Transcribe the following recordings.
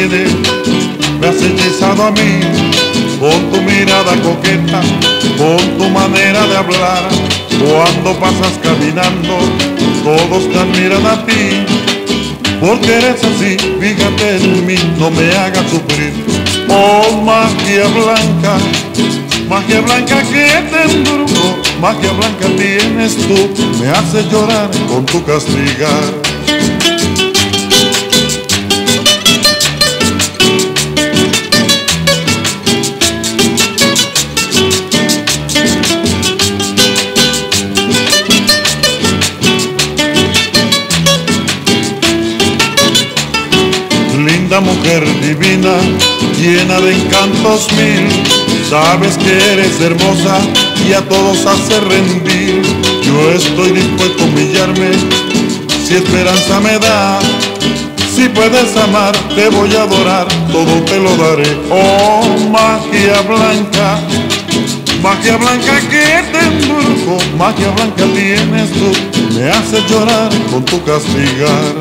tienes, me has hechizado a mí, con tu mirada coqueta, con tu manera de hablar. Cuando pasas caminando, todos te admiran a ti, porque eres así, fíjate en mí, no me hagas sufrir. Oh, magia blanca que te embrujo, magia blanca tienes tú, me haces llorar con tu castigar. Linda mujer divina, llena de encantos mil, sabes que eres hermosa y a todos hace rendir. Yo estoy dispuesto a humillarme, si esperanza me da. Si puedes amar, te voy a adorar, todo te lo daré. Oh, magia blanca que te embrujo, magia blanca tienes tú, me haces llorar con tu castigar.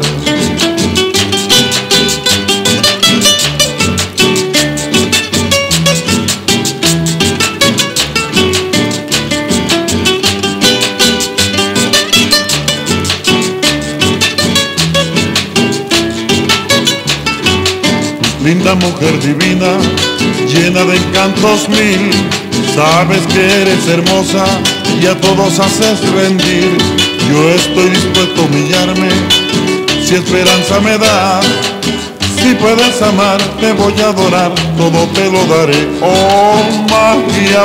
Linda mujer divina, llena de encantos mil, sabes que eres hermosa y a todos haces rendir. Yo estoy dispuesto a humillarme, si esperanza me das. Si puedes amar, te voy a adorar, todo te lo daré. Oh, magia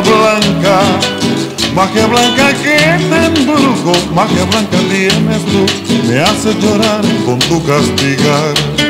blanca que te embrujo, magia blanca tienes tú, me haces llorar con tu castigar.